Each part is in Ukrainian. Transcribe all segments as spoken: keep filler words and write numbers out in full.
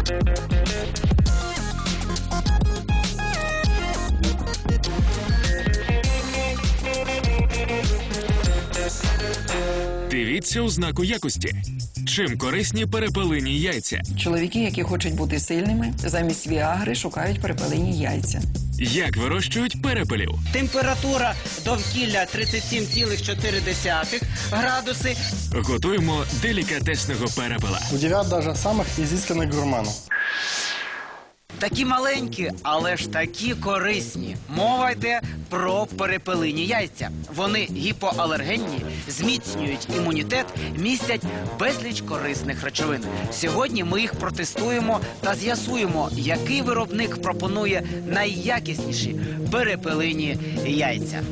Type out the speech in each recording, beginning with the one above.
Дивіться у знаку якості. Чим корисні перепелині яйця? Чоловіки, які хочуть бути сильними, замість віагри шукають перепелині яйця. Як вирощують перепелів? Температура довкілля тридцять сім цілих чотири десятих градуси. Готуємо делікатесного перепела. Удивят даже самых изысканных гурманов. Такі маленькі, але ж такі корисні. Мова йде про перепелині яйця. Вони гіпоалергенні, зміцнюють імунітет, містять безліч корисних речовин. Сьогодні ми їх протестуємо та з'ясуємо, який виробник пропонує найякісніші перепелині яйця.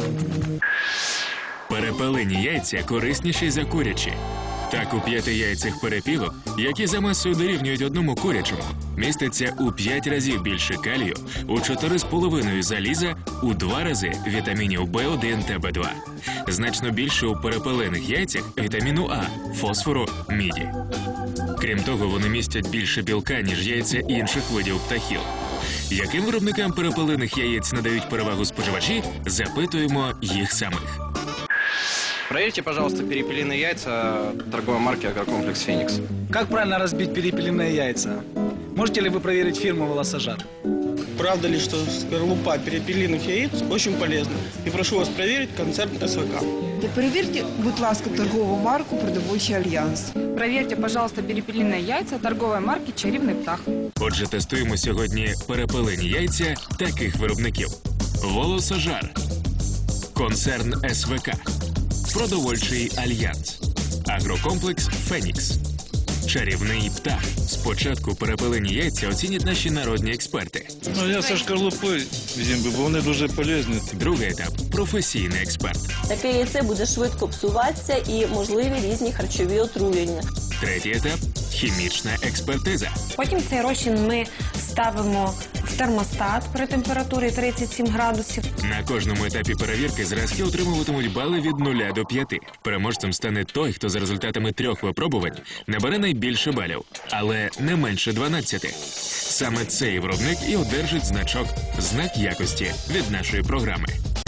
Перепелині яйця корисніші за курячі. Так, у п'яти яйцях перепілок, які за масою дорівнюють одному курячому, міститься у п'ять разів більше калію, у чотири з половиною заліза, у два рази вітамінів Б один та Б два. Значно більше у перепелиних яйцях вітаміну А, фосфору, міді. Крім того, вони містять більше білка, ніж яйця інших видів птахів. Яким виробникам перепелиних яєць надають перевагу споживачі, запитуємо їх самих. Проверьте, пожалуйста, перепелиные яйца торговой марки «Агрокомплекс Феникс». Как правильно разбить перепелиные яйца? Можете ли вы проверить фирму «Волосожар»? Правда ли, что скорлупа перепелиных яиц очень полезна? И прошу вас проверить концерн СВК. Перевірте, будь ласка, торгову марку «Продовольчий альянс». Проверьте, пожалуйста, перепелиные яйца торговой марки «Чарівний птах». Отже, тестуємо сьогодні перепелині яйця таких виробників. Волосожар, концерн СВК, Продовольчий альянс, Агрокомплекс Фенікс, Чарівний птах. Спочатку перепелині яйця оцінять наші народні експерти. Ну, я зі шкарлупи взяв би, бо вони дуже полезні. Другий етап – професійний експерт. Таке яйце буде швидко псуватися і можливі різні харчові отруєння. Третій етап – хімічна експертиза. Потім цей розчин ми ставимо в термостат при температурі тридцять сім градусів. На кожному етапі перевірки зразки отримуватимуть бали від нуля до п'яти. Переможцем стане той, хто за результатами трьох випробувань набере найбільше балів, але не менше дванадцяти. Саме цей виробник і одержить значок «Знак якості» від нашої програми.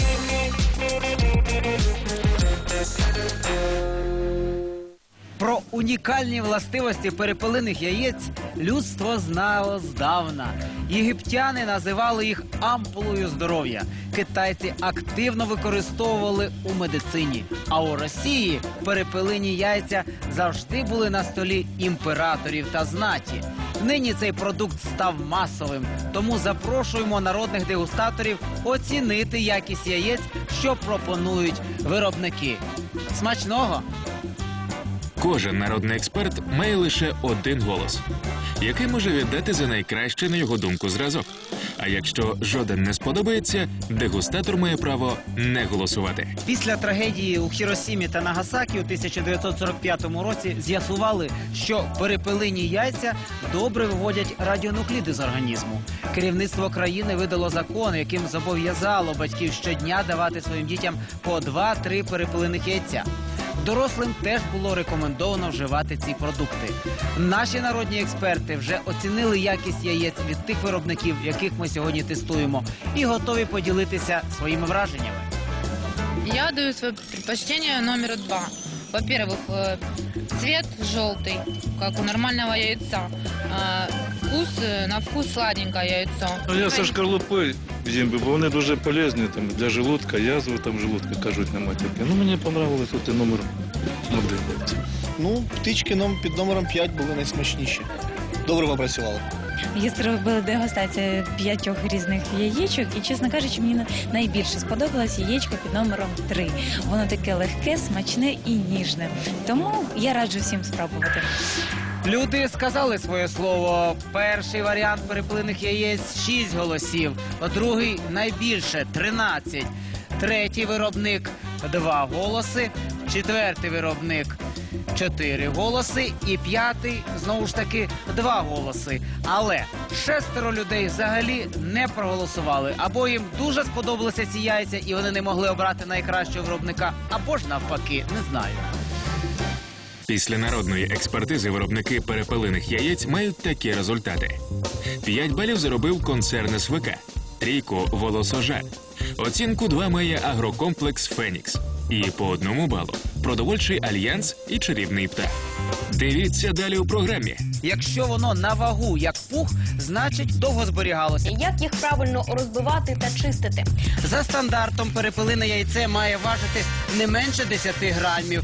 Про унікальні властивості перепелиних яєць людство знало здавна. Єгиптяни називали їх ампулою здоров'я. Китайці активно використовували у медицині. А у Росії перепелині яйця завжди були на столі імператорів та знаті. Нині цей продукт став масовим, тому запрошуємо народних дегустаторів оцінити якість яєць, що пропонують виробники. Смачного! Кожен народний експерт має лише один голос, який може віддати за найкраще, на його думку, зразок. А якщо жоден не сподобається, дегустатор має право не голосувати. Після трагедії у Хіросімі та Нагасакі у тисяча дев'ятсот сорок п'ятому році з'ясували, що перепелині яйця добре виводять радіонукліди з організму. Керівництво країни видало закон, яким зобов'язало батьків щодня давати своїм дітям по два-три перепелиних яйця. Дорослим теж було рекомендовано вживати ці продукти. Наші народні експерти вже оцінили якість яєць від тих виробників, яких ми сьогодні тестуємо, і готові поділитися своїми враженнями. Я даю своє предпочтение номер два. Во-первых, цвет желтый, как у нормального яйца. Вкус, на вкус сладенькое яйцо. Ну, я зі шкарлупи взяв би, бо вони дуже полезні там, для желудка, язви там желудка, кажуть на матірки. Ну, мені понравилось от і номер один. Ну, птички нам під номером п'ять були найсмачніші. Добре попрацювали. Я зробила дегустацію п'ятьох різних яєчок і, чесно кажучи, мені найбільше сподобалось яєчко під номером три. Воно таке легке, смачне і ніжне. Тому я раджу всім спробувати. Люди сказали своє слово. Перший варіант перепелиних яєць – шість голосів, другий – найбільше – тринадцять. Третій виробник – два голоси, четвертий виробник – чотири голоси і п'ятий, знову ж таки, два голоси. Але шестеро людей взагалі не проголосували. Або їм дуже сподобалися ці яйця і вони не могли обрати найкращого виробника, або ж навпаки, не знаю. Після народної експертизи виробники перепелиних яєць мають такі результати. п'ять балів заробив концерн ес ве ка, трійку – «Волосожа». Оцінку два має агрокомплекс «Фенікс». І по одному балу – «Продовольчий альянс» і «Чарівний птах». Дивіться далі у програмі. Якщо воно на вагу як пух, значить довго зберігалося. Як їх правильно розбивати та чистити? За стандартом перепелине яйце має важити не менше десяти грамів.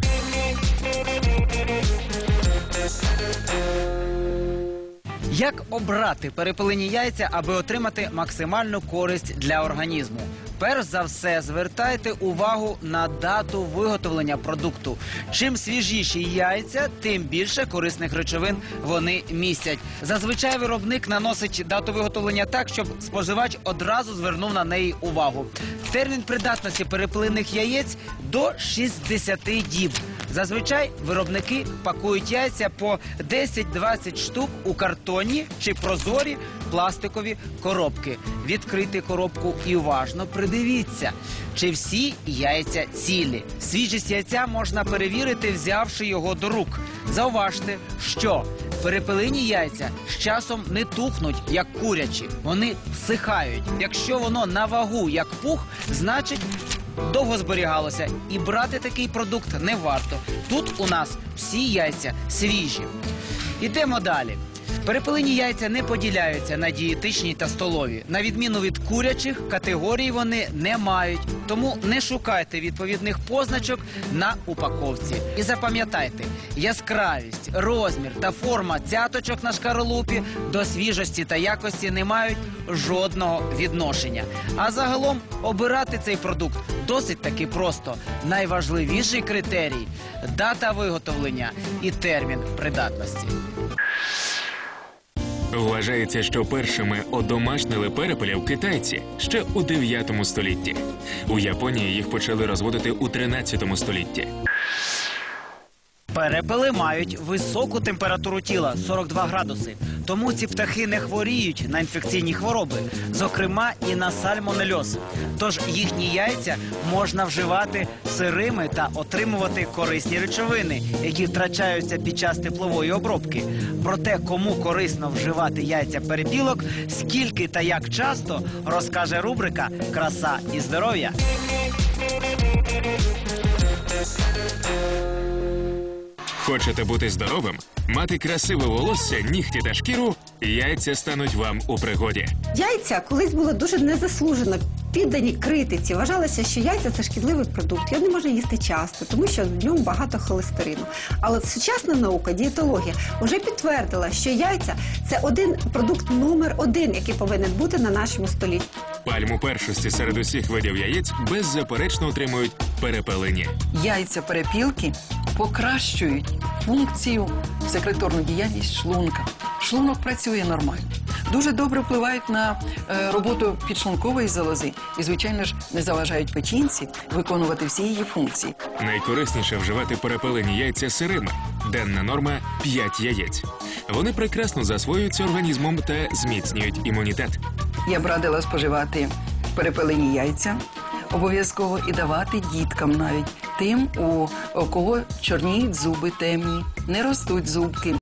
Як обрати перепелині яйця, аби отримати максимальну користь для організму? Перш за все, звертайте увагу на дату виготовлення продукту. Чим свіжіші яйця, тим більше корисних речовин вони містять. Зазвичай виробник наносить дату виготовлення так, щоб споживач одразу звернув на неї увагу. Термін придатності перепелиних яєць – до шістдесяти діб. Зазвичай виробники пакують яйця по десять-двадцять штук у картонні чи прозорі пластикові коробки. Відкрийте коробку і уважно придивіться, чи всі яйця цілі. Свіжість яйця можна перевірити, взявши його до рук. Зауважте, що перепелині яйця з часом не тухнуть, як курячі. Вони всихають. Якщо воно на вагу, як пух, значить довго зберігалося, і брати такий продукт не варто. Тут у нас всі яйця свіжі. Ідемо далі. Перепелині яйця не поділяються на дієтичні та столові. На відміну від курячих, категорій вони не мають. Тому не шукайте відповідних позначок на упаковці. І запам'ятайте, яскравість, розмір та форма цяточок на шкаралупі до свіжості та якості не мають жодного відношення. А загалом обирати цей продукт досить таки просто. Найважливіший критерій – дата виготовлення і термін придатності. Вважається, що першими одомашнили перепелів китайці ще у дев'ятому столітті. У Японії їх почали розводити у тринадцятому столітті. Перепели мають високу температуру тіла – сорок два градуси. Тому ці птахи не хворіють на інфекційні хвороби, зокрема і на сальмонельоз. Тож їхні яйця можна вживати сирими та отримувати корисні речовини, які втрачаються під час теплової обробки. Про те, кому корисно вживати яйця перепілок, скільки та як часто, розкаже рубрика «Краса і здоров'я». Хочете бути здоровим? Мати красиве волосся, нігті та шкіру? Яйця стануть вам у пригоді. Яйця колись були дуже незаслужено піддані критиці. Вважалося, що яйця – це шкідливий продукт. Його не можна їсти часто, тому що в ньому багато холестерину. Але сучасна наука, дієтологія, вже підтвердила, що яйця – це один продукт номер один, який повинен бути на нашому столі. Пальму першості серед усіх видів яєць беззаперечно отримують перепелині. Яйця перепілки покращують функцію, секреторну діяльність шлунка. Шлунок працює нормально. Дуже добре впливають на е, роботу підшлункової залози і, звичайно ж, не заважають печінці виконувати всі її функції. Найкорисніше вживати перепелині яйця сирими. Денна норма – п'ять яєць. Вони прекрасно засвоюються організмом та зміцнюють імунітет. Я б радила споживати перепелині яйця, обов'язково і давати діткам навіть, тим, у кого чорніють зуби темні, не ростуть зубки.